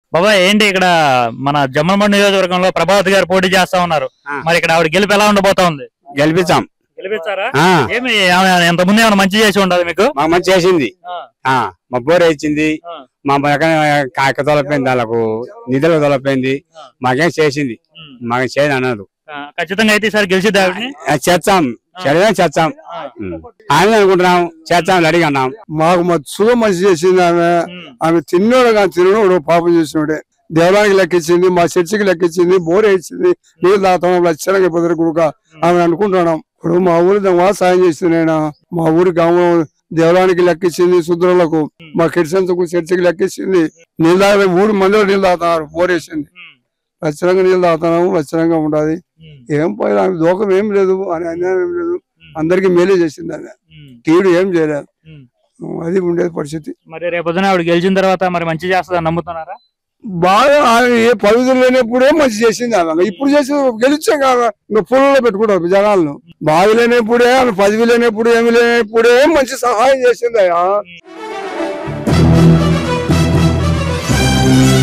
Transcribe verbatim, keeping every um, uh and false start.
బాబాయ్ ఏంటి ఇక్కడ మన జమ్మలమడుగు నియోజకవర్గంలో ప్రభావతి గారు పోటీ చేస్తా ఉన్నారు. మరి ఇక్కడ ఆవిడ గెలుపు ఎలా ఉండబోతా ఉంది? గెలిపించాం. గెలిపించారా? ఏమి ఎంత ముందు ఏమైనా మంచి చేసి ఉండదు మీకు? మాకు మంచి చేసింది. మా బోర్ ఇచ్చింది, మా కాక తొలపోయింది, వాళ్ళకు నిధులు తొలపోయింది, మాకేం చేసింది, మాకు చేయదు అన్నది. ఖచ్చితంగా అయితే ఈసారి గెలిచిద్ది ఆవిడని చేస్తాం, చదివా చేస్తాం ఆమె అనుకుంటున్నాం, చేస్తాం రెడీగా అన్నాం. మాకు మత్తుగా మంచి చేసింది ఆమె. ఆమె తిన్నోడు కానీ తినోడు పాపం చేసినోడే. దేవాలయానికి లెక్కించింది, మా చర్చికి లెక్కించింది, బోర్ వేసింది, నీళ్ళు తాగుతాం లక్షణంగా పొద్దురు కూడా ఆమె అనుకుంటున్నాం. ఇప్పుడు మా ఊరి దగ్గర సాయం చేస్తుంది. నేను మా ఊరి గ్రామం దేవాలయానికి లెక్కించింది, శుద్రులకు మా కిరిసెన్స్కు చర్చికి లెక్కించింది. నీళ్ళు తాగే ఊరు మందిలో నీళ్ళు తాగుతున్నారు, బోర్ వేసింది, లక్షణంగా నీళ్ళు తాగుతున్నాము, లక్షణంగా ఉండాలి. ఏం పోయినా ఆమె దోకం ఏం లేదు, అని అన్యాయం ఏం లేదు, అందరికి మేలే చేసింది. ఆమె కీడు ఏం చేయలేదు, అది ఉండేది పరిస్థితి. మరి రేపొద్దున ఆవిడ గెలిచిన తర్వాత మరి మంచి చేస్తుందని నమ్ముతున్నారా? బాగా ఏ పవిత్ర లేనప్పుడే మంచి చేసింది ఆమె. ఇప్పుడు చేసి గెలిచే ఇంకా పొలంలో పెట్టుకుంటారు జనాలను. బావి లేనప్పుడే ఆమె, పదవి లేనప్పుడు ఏమి లేనప్పుడే మంచి సహాయం చేసింది.